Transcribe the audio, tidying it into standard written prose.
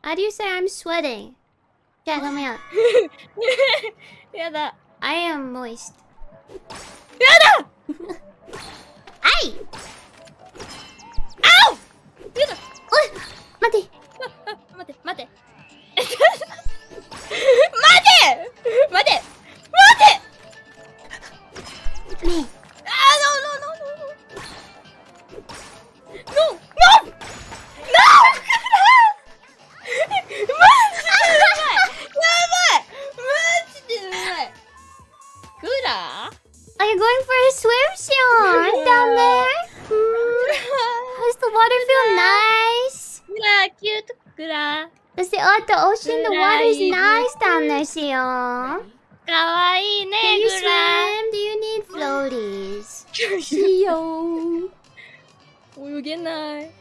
How do you say I'm sweating? Chat, help me out. やだ。 I am moist. やだはい。 あおやだ。 おい、待って。 待って。待て待てねえ。 あー、ノー Are you going for a swim, Shion? Down there? Does the water feel nice? グラキュートグラ Does the ocean, the water is nice down there, Shion? かわいいね Can you グラ swim? Do you need floaties? Shion. 泳げない